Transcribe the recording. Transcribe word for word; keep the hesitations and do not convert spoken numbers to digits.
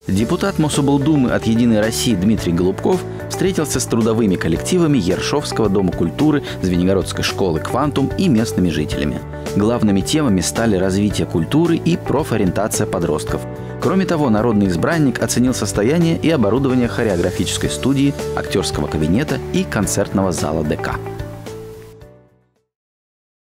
Депутат Мособлдумы от «Единой России» Дмитрий Голубков встретился с трудовыми коллективами Ершовского дома культуры, Звенигородской школы «Квантум» и местными жителями. Главными темами стали развитие культуры и профориентация подростков. Кроме того, народный избранник оценил состояние и оборудование хореографической студии, актерского кабинета и концертного зала ДК.